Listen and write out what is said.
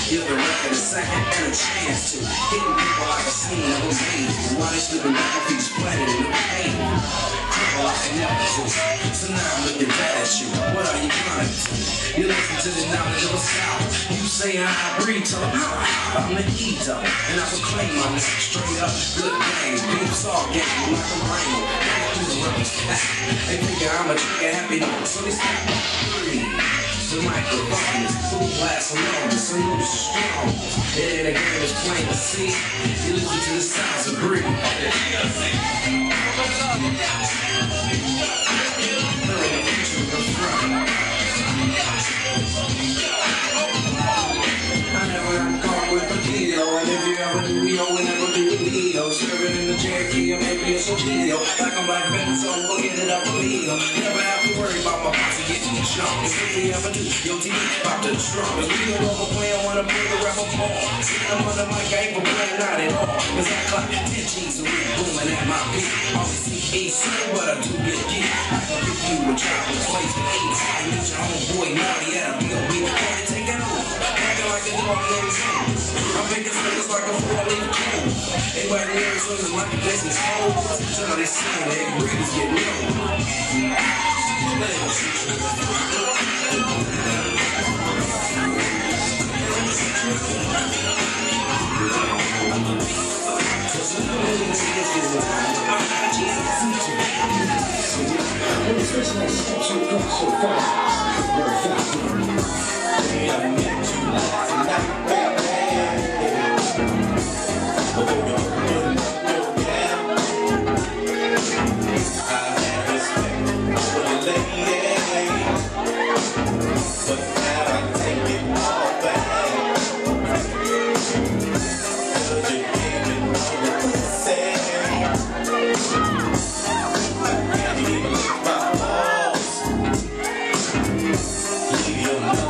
Give the record a second and a chance to. Hitting people like a scene of a movie. While they slipping back off each planet in the pain. Cripple like they never do. So now I'm looking bad at you. What are you trying to do? You listen to the knowledge of a sound. You say I breathe, tell them I'm the ego. And I proclaim my name straight up. Good game, beef saw game like a rain. They figure I'm a trigger happy, so they stop. The microphone is full blast alone, so you strong. And the game is plain to see. You listen to the sounds of breathe. I never got caught with a deal, and if you ever do, we will never be with Leo. Serving in the Cherokee, or maybe it's a Geo. Like I'm like Ben, so forget it up a Leo. Never have to worry about my posse getting jumped. If we ever do, yo, TV about to strong. If we don't overplay, I wanna play the rapper ball. I'm on the mic, I ain't for playing out at all. Cause I clock 10 G's a week, booming at my beat. Always see AC, but I do get geek. I can give you a job with place to eat. I meet your homeboy Naughty at a B.O.B. Can't take it over. Acting like a dog named James. I'm making niggas like a 4-leaf cube. Anybody here as soon as my business holds. So they saying they breeders get low. You know